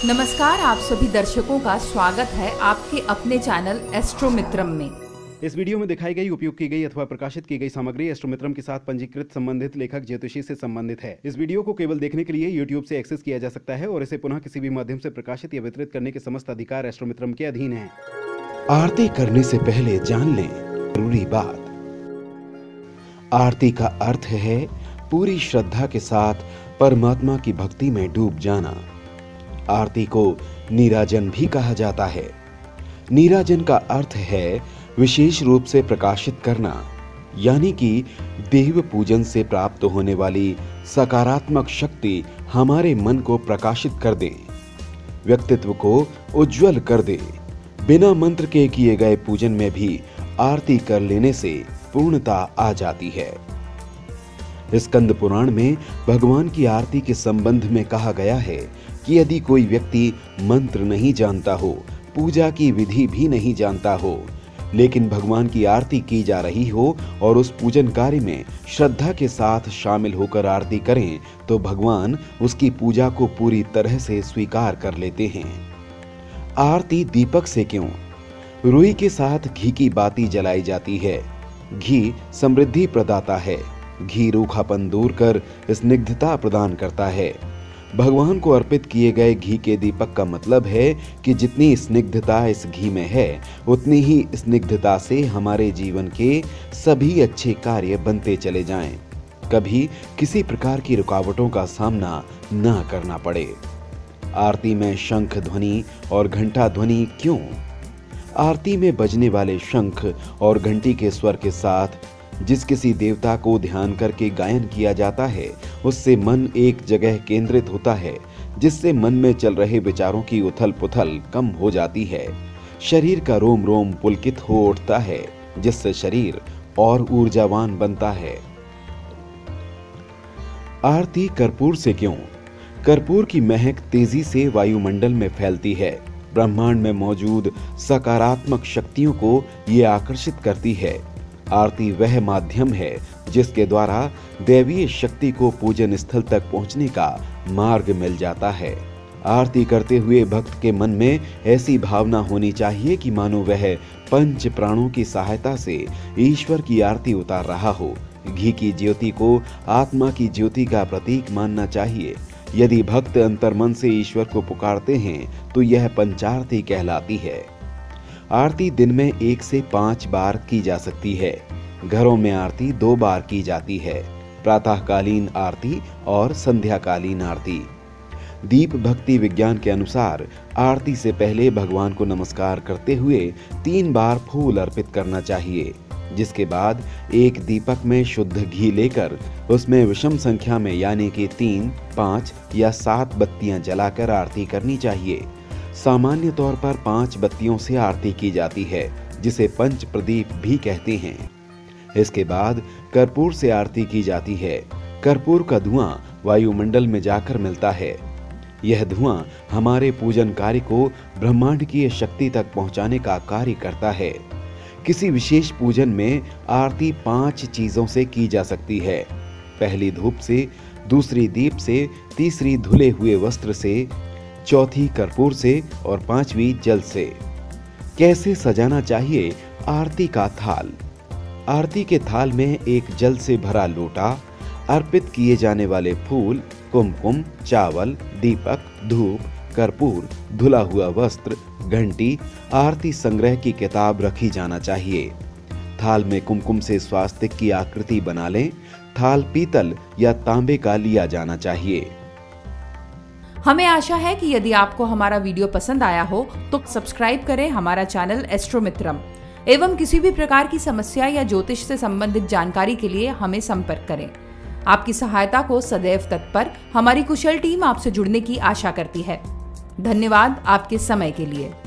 नमस्कार, आप सभी दर्शकों का स्वागत है आपके अपने चैनल एस्ट्रोमित्रम में। इस वीडियो में दिखाई गई, उपयोग की गई अथवा प्रकाशित की गई सामग्री एस्ट्रोमित्रम के साथ पंजीकृत संबंधित लेखक ज्योतिषी से संबंधित है। इस वीडियो को केवल देखने के लिए YouTube से एक्सेस किया जा सकता है और इसे पुनः किसी भी माध्यम से प्रकाशित या वितरित करने के समस्त अधिकार एस्ट्रोमित्रम के अधीन है। आरती करने से पहले जान लें जरूरी बात। आरती का अर्थ है पूरी श्रद्धा के साथ परमात्मा की भक्ति में डूब जाना। आरती को नीराजन भी कहा जाता है। नीराजन का अर्थ है विशेष रूप से प्रकाशित करना, यानी कि देव पूजन से प्राप्त होने वाली सकारात्मक शक्ति हमारे मन को प्रकाशित कर दे, व्यक्तित्व को उज्जवल कर दे। बिना मंत्र के किए गए पूजन में भी आरती कर लेने से पूर्णता आ जाती है। स्कंद पुराण में भगवान की आरती के संबंध में कहा गया है कि यदि कोई व्यक्ति मंत्र नहीं जानता हो, पूजा की विधि भी नहीं जानता हो, लेकिन भगवान की आरती की जा रही हो और उस पूजन कार्य में श्रद्धा के साथ शामिल होकर आरती करें, तो भगवान उसकी पूजा को पूरी तरह से स्वीकार कर लेते हैं। आरती दीपक से क्यों? रुई के साथ घी की बाती जलाई जाती है। घी समृद्धि प्रदाता है। घी रूखापन दूर कर स्निग्धता प्रदान करता है। भगवान को अर्पित किए गए घी के दीपक का मतलब है कि जितनी स्निग्धता इस घी में है, उतनी ही स्निग्धता से हमारे जीवन के सभी अच्छे कार्य बनते चले जाएं। कभी किसी प्रकार की रुकावटों का सामना न करना पड़े। आरती में शंख ध्वनि और घंटा ध्वनि क्यों? आरती में बजने वाले शंख और घंटी के स्वर के साथ जिस किसी देवता को ध्यान करके गायन किया जाता है, उससे मन एक जगह केंद्रित होता है, जिससे मन में चल रहे विचारों की उथल पुथल कम हो जाती है। शरीर का रोम रोम पुलकित हो उठता है, जिससे शरीर और ऊर्जावान बनता है। आरती कर्पूर से क्यों? कर्पूर की महक तेजी से वायुमंडल में फैलती है। ब्रह्मांड में मौजूद सकारात्मक शक्तियों को ये आकर्षित करती है। आरती वह माध्यम है जिसके द्वारा दैवीय शक्ति को पूजन स्थल तक पहुंचने का मार्ग मिल जाता है। आरती करते हुए भक्त के मन में ऐसी भावना होनी चाहिए कि मानो वह पंच प्राणों की सहायता से ईश्वर की आरती उतार रहा हो। घी की ज्योति को आत्मा की ज्योति का प्रतीक मानना चाहिए। यदि भक्त अंतर्मन से ईश्वर को पुकारते हैं तो यह पंचारती कहलाती है। आरती दिन में 1 से 5 बार की जा सकती है। घरों में आरती 2 बार की जाती है, प्रातःकालीन आरती और संध्याकालीन आरती। दीप भक्ति विज्ञान के अनुसार आरती से पहले भगवान को नमस्कार करते हुए 3 बार फूल अर्पित करना चाहिए, जिसके बाद एक दीपक में शुद्ध घी लेकर उसमें विषम संख्या में यानी कि 3, 5 या 7 बत्तियां जलाकर आरती करनी चाहिए। सामान्य तौर पर 5 बत्तियों से आरती की जाती है, जिसे पंच प्रदीप भी कहते हैं। इसके बाद कर्पूर से आरती की जाती है। कर्पूर का धुआं वायुमंडल में जाकर मिलता है। यह धुआं हमारे पूजन कार्य को ब्रह्मांड की शक्ति तक पहुंचाने का कार्य करता है। किसी विशेष पूजन में आरती 5 चीजों से की जा सकती है। पहली धूप से, दूसरी दीप से, तीसरी धुले हुए वस्त्र से, चौथी कर्पूर से और 5वीं जल से। कैसे सजाना चाहिए आरती का थाल? आरती के थाल में एक जल से भरा लोटा, अर्पित किए जाने वाले फूल, कुमकुम, चावल, दीपक, धूप, कर्पूर, धुला हुआ वस्त्र, घंटी, आरती संग्रह की किताब रखी जाना चाहिए। थाल में कुमकुम से स्वास्तिक की आकृति बना लें। थाल पीतल या तांबे का लिया जाना चाहिए। हमें आशा है कि यदि आपको हमारा वीडियो पसंद आया हो तो सब्सक्राइब करें हमारा चैनल एस्ट्रोमित्रम एवं किसी भी प्रकार की समस्या या ज्योतिष से संबंधित जानकारी के लिए हमें संपर्क करें। आपकी सहायता को सदैव तत्पर हमारी कुशल टीम आपसे जुड़ने की आशा करती है। धन्यवाद आपके समय के लिए।